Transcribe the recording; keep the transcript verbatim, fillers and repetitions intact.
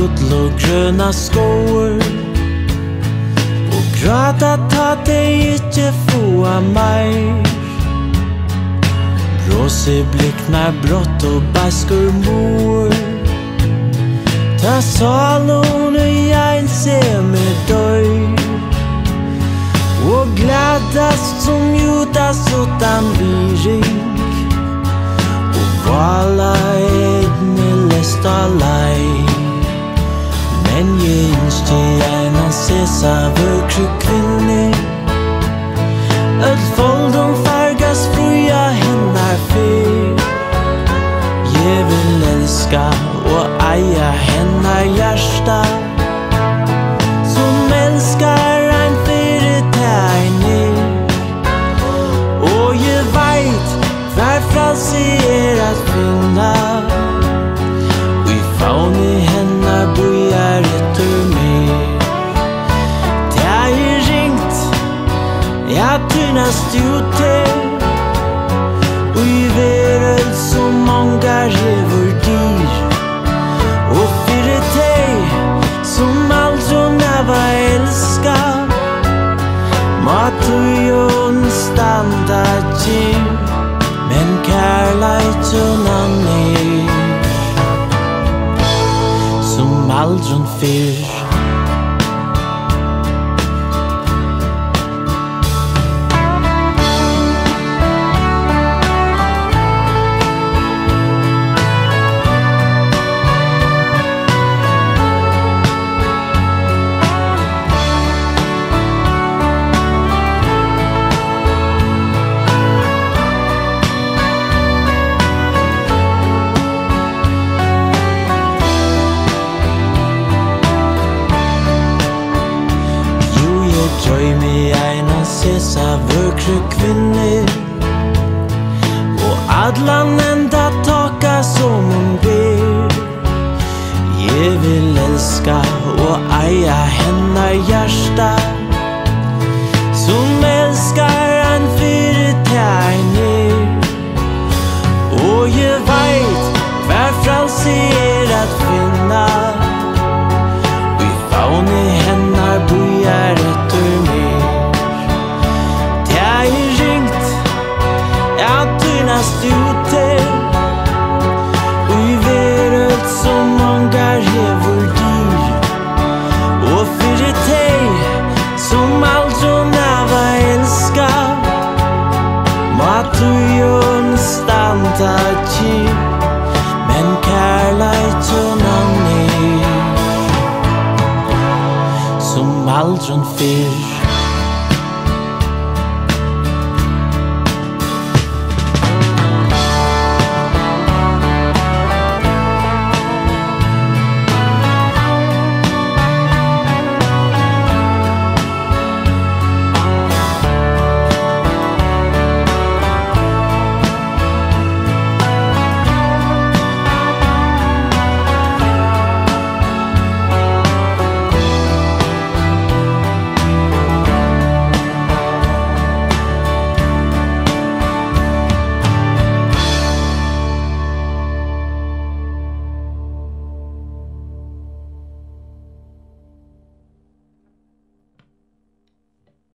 gull og grøna skógir og gráta ta dei ikki fáa meir. Brosið, bliknar, brátt og beiskur muður ta sálin í einsemi doyr og glatast som Judas uttan virðing og vála eydnuleyst leið. Men ég ynskti einan sesa vökru kvinni öll foldum fargas fria hennar fyr. Jeg vil elska og eia hennar hjärsta som elskar ein fyri tegner. Og jeg veit hver fralsi er at finna og i fauni hennar bojar etter meir. Det er ringt, ja týnast ute og i verøld som ongar hevur dyr og fyri tei som aldri hava elska má tøyon standa kyrr men kærleikin er som Aldrin Fyrr. Drøymi einan sesa vøkru kvinni og allan enda taka som hon ber. Jeg vil elska og eia hennar hjärsta som elskar ein fyri tegner. Og jeg veit hver fralsi er at finna og i fauni hennar bojar etter meir. Det er ringt, ja týnast ute og i verøld som ongar hevur dyr og fyri tei som aldri hava elska má tøyon standa kyrr men kærleikin er som Aldrin Fyrr.